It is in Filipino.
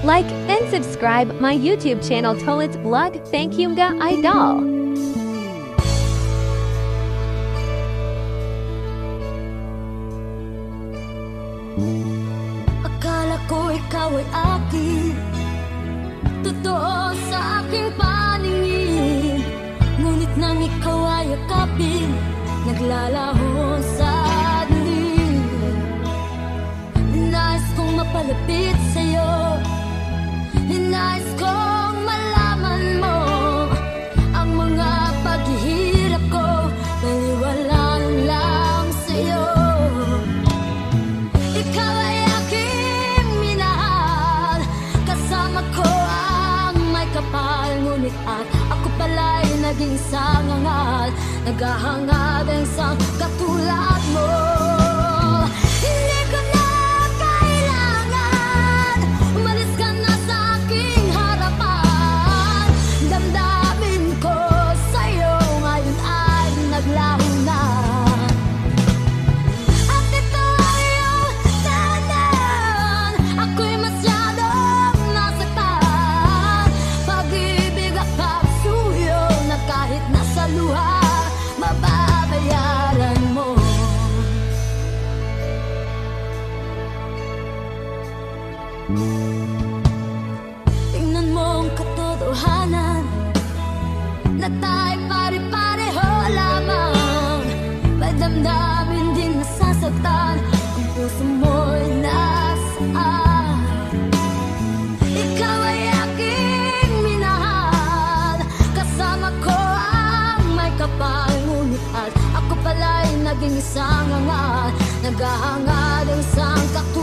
Like and subscribe my YouTube channel Tolit's Vlog. Thank you mga idol. Akala ko ikaw ay akin, totoo sa aking paningin. Ngunit nang ikaw ay yakapin, naglalaho sa dilim. Ninais kong mapalapit sa'yo, ninais kong malaman mo ang mga paghihirap ko, naliwalaan lang sa'yo. Ikaw ay aking minahal, kasama ko ang may kapal. Ngunit at ako pala'y naging sangangal, naghahangad ang isang katulad mo. Hindi ko na kailangan, umalis ka na sa aking harapan. Damdamin ko sa'yo ngayon ay naglaho na. At ito ay iyong tahanan, ako'y masyadong nasaktan. Pag-ibig at pagsuyo na kahit nasa luha, mababayaran mo. Tingnan mo ang katotohanan, na tayo'y pare-pareho lamang. May damdamin din nasasaktan, ang puso mo'y nasaan. Ikaw ay aking minahal, kasama ko ang may kapal. Ngunit at ako pala'y naging isang hangal, naghahangad ang isang katulad